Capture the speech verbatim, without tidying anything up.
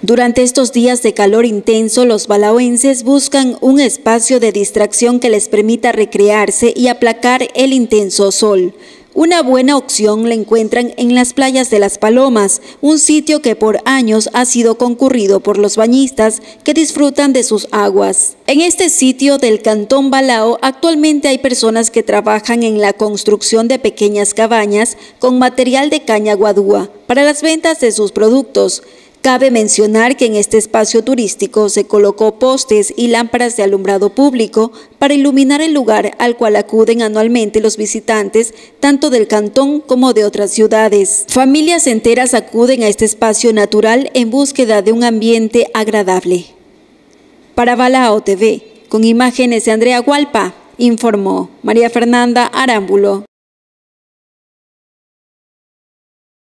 Durante estos días de calor intenso, los balaoenses buscan un espacio de distracción que les permita recrearse y aplacar el intenso sol. Una buena opción la encuentran en las playas de Las Palomas, un sitio que por años ha sido concurrido por los bañistas que disfrutan de sus aguas. En este sitio del Cantón Balao actualmente hay personas que trabajan en la construcción de pequeñas cabañas con material de caña guadúa para las ventas de sus productos. Cabe mencionar que en este espacio turístico se colocó postes y lámparas de alumbrado público para iluminar el lugar al cual acuden anualmente los visitantes, tanto del cantón como de otras ciudades. Familias enteras acuden a este espacio natural en búsqueda de un ambiente agradable. Para Balao T V, con imágenes de Andrea Hualpa, informó María Fernanda Arámbulo.